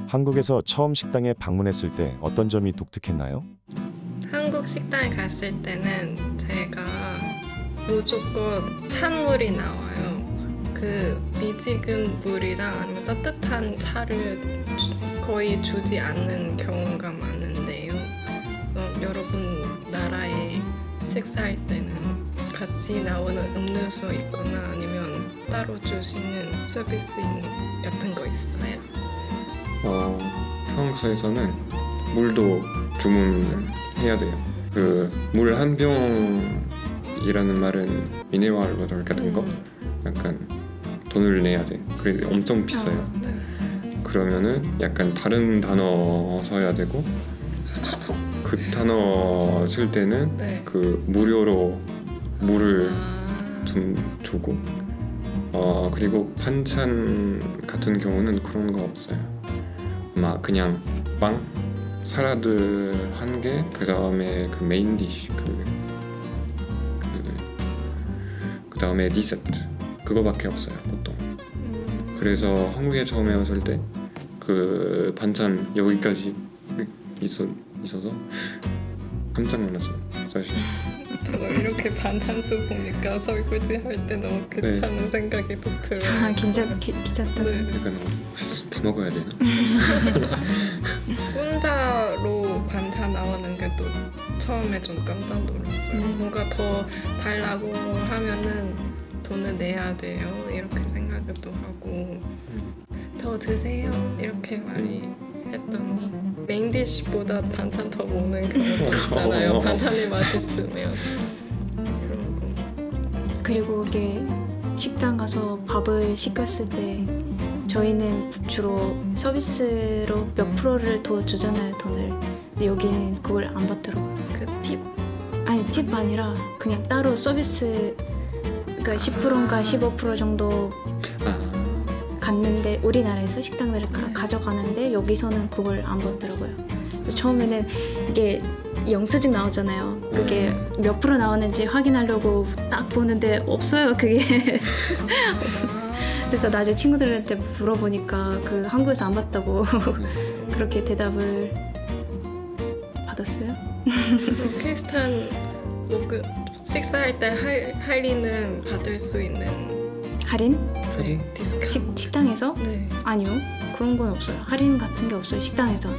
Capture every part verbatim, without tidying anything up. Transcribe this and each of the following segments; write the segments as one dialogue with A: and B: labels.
A: 한국에서 처음 식당에 방문했을 때 어떤 점이 독특했나요?
B: 한국 식당에 갔을 때는 제가 무조건 찬물이 나와요. 그 미지근 물이랑 아니면 따뜻한 차를 주, 거의 주지 않는 경우가 많은데요. 어, 여러분 나라에 식사할 때는 같이 나오는 음료수 있거나 아니면 따로 주시는 서비스 같은 거 있어요?
C: 어, 프랑스에서는 물도 주문해야 돼요. 그 물 한 병이라는 말은 미네랄 워터 같은 거 약간 돈을 내야 돼. 그래 엄청 비싸요.
B: 아, 네.
C: 그러면은 약간 다른 단어 써야 되고 그 단어 쓸 때는
B: 네.
C: 그 무료로 물을
B: 아,
C: 좀 주고 어 그리고 반찬 같은 경우는 그런 거 없어요. 막 그냥 빵, 샐러드 한 개, 그 다음에 그 메인 디쉬, 그, 그, 그 다음에 디저트 그거밖에 없어요 보통.
B: 음,
C: 그래서 한국에 처음에 왔을 때 그 반찬 여기까지 있어, 있어서 깜짝 놀랐어요 사실.
B: 저도 이렇게 반찬수 보니까 설거지 할 때 너무 괜찮은
C: 네.
B: 생각이 또 들어요.
D: 아, 괜찮, 기- 괜찮다.
B: 네.
C: 약간 어, 다 먹어야 되나?
B: 혼자로 반찬 나오는 게 또 처음에 좀 깜짝 놀랐어요.
D: 네.
B: 뭔가 더 달라고 하면은 돈을 내야 돼요. 이렇게 생각을 또 하고 더 드세요. 이렇게 말이 했더니 메인 디쉬보다 반찬 더 먹는 경우도 있잖아요. 반찬이 맛있으면. 그러고
D: 그리고 이게 식당 가서 밥을 시켰을 때 저희는 주로 서비스로 몇 프로를 더 주잖아요, 돈을. 근데 여기는 그걸 안 받더라고요.
B: 그 팁?
D: 아니, 팁 아니라 그냥 따로 서비스, 그러니까 십 퍼센트인가 십오 퍼센트 정도
C: 아,
D: 갔는데 우리나라에서 식당들을 가, 가져가는데 여기서는 그걸 안 받더라고요. 그래서 처음에는 이게 영수증 나오잖아요. 그게 몇 프로 나오는지 확인하려고 딱 보는데 없어요, 그게. 그래서 나중에 친구들한테 물어보니까 그 한국에서 안 받다고 그렇게 대답을 받았어요.
B: 비슷한 뭐 그 식사할 때 할, 할인은 받을 수 있는
D: 할인?
B: 네, 디스카운트.
D: 식, 식당에서?
B: 네.
D: 아니요, 그런 건 없어요. 할인 같은 게 없어요, 식당에서.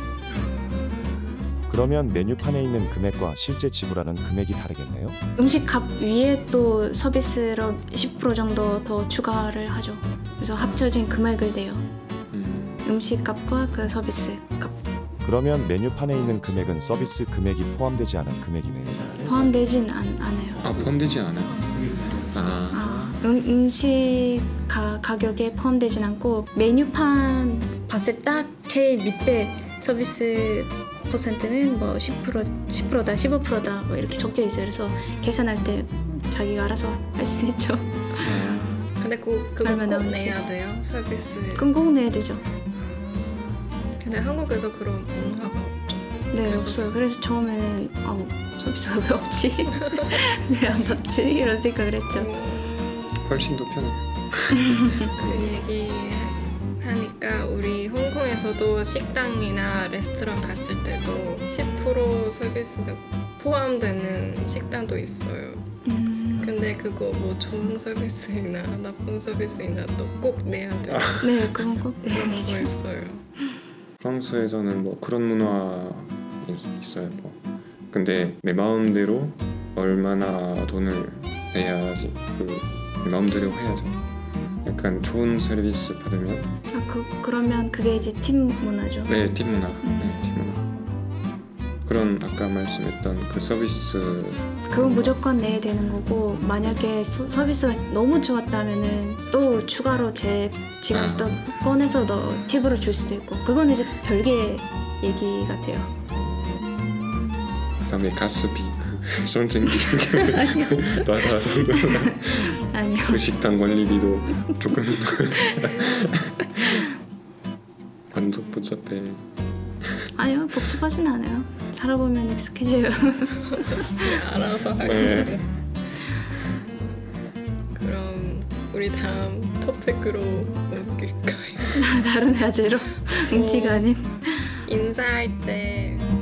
A: 그러면 메뉴판에 있는 금액과 실제 지불하는 금액이 다르겠네요?
D: 음식 값 위에 또 서비스로 십 퍼센트 정도 더 추가를 하죠. 그래서 합쳐진 금액을 내요.
C: 음,
D: 음식 값과 그 서비스 값
A: 그러면 메뉴판에 있는 금액은 서비스 금액이 포함되지 않은 금액이네요.
D: 포함되진 않, 않아요.
C: 아 포함되지 않아요? 아,
D: 아, 음, 음식 가, 가격에 포함되진 않고 메뉴판 봤을 딱 제일 밑에 서비스 퍼센트는 뭐 십 퍼센트, 십 퍼센트다, 십오 퍼센트다 뭐 이렇게 적혀 있어요. 그래서 계산할 때 자기가 알아서 할 수 있죠.
C: 아,
B: 근데 그, 그거
D: 얼마
B: 꼭
D: 나오지?
B: 내야 돼요? 서비스.
D: 그럼 꼭 내야 되죠.
B: 근데 한국에서 그런 문화가 없죠.
D: 네,
B: 그래서
D: 없어요. 그래서 처음에는 아우 서비스가 왜 없지? 왜 안 받지? 이런 생각을 했죠.
C: 훨씬 더 편해요.
B: 그 얘기 하니까 우리 홍콩에서도 식당이나 레스토랑 갔을 때도 십 퍼센트 서비스가 포함되는 식당도 있어요.
D: 음,
B: 근데 그거 뭐 좋은 서비스이나 나쁜 서비스이나 또 꼭 내야 돼요.
D: 네, 그건 꼭 내야
B: 그런 거
D: 되죠.
B: 있어요.
C: 프랑스에서는 뭐 그런 문화 있어요. 뭐. 근데 내 마음대로 얼마나 돈을 내야지 그 마음대로 해야죠. 약간 좋은 서비스 받으면
D: 아, 그, 그러면 그게 이제 팀 문화죠.
C: 네, 팀 문화.
D: 음.
C: 네, 팀 문화. 그런 아까 말씀했던 그 서비스
D: 그건 무조건 내야 되는 거고 만약에 서, 서비스가 너무 좋았다면은 또 추가로 제 지갑에서 또 꺼내서 너 팁으로 줄 수도 있고 그건 이제 별개의 얘기 같아요.
C: 그다음에 가스비 그 선생님 나가서
D: 아니요.
C: 그 식당 관리비도 조금 완전 복잡해.
D: 아니요, 복잡하진 않아요. 살아보면 익숙해져요.
B: 알아서 할게요.
C: 네.
B: 그럼 우리 다음 토픽으로 넘길까요?
D: 다른 화제로 음식 아닌
B: 인사할 때